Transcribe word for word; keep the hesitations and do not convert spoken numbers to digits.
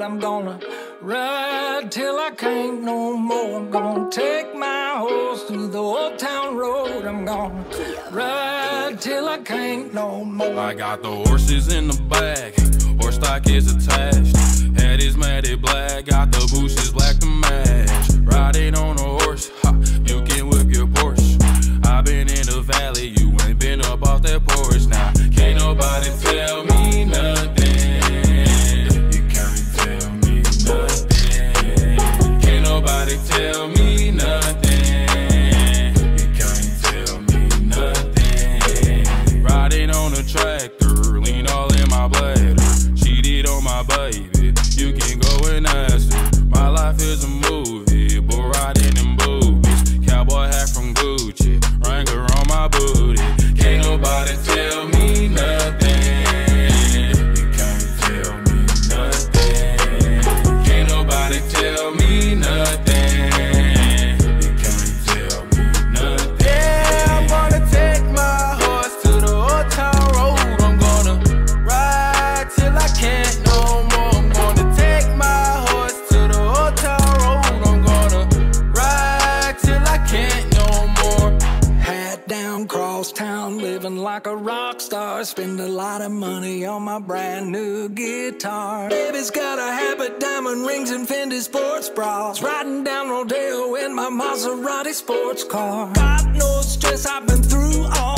I'm gonna ride till I can't no more. I'm gonna take my horse through the old town road. I'm gonna ride till I can't no more. I got the horses in the back, horse stock is attached. Head is matted black, got the bushes black to match. Riding on a horse, ha, you can whip your Porsche. I've been in the valley, you ain't been up off that porch. Now, can't nobody tell me nothing. You can't tell me nothing. Can't nobody tell me nothing. You can't tell me nothing. Riding on a tractor, lean all in my bladder. Cheated on my baby, you can go and ask her. My life is a movie, but riding in boobies. Cowboy hat from Gucci, Wrangler on my booty. Can't nobody tell me nothing. You can't tell me nothing. Can't nobody tell me nothing. You can't tell me nothing. Yeah, I'm gonna take my horse to the old town road. I'm gonna ride till I can't no more. I'm gonna take my horse to the old town road. I'm gonna ride till I can't no more. Hat down, cross town, living like a rock star. Spend a lot of money on my brand new guitar. Baby's got a habit, diamond rings and Fendi sports bras. Riding down Rodeo in my Maserati sports car. God knows stress I've been through all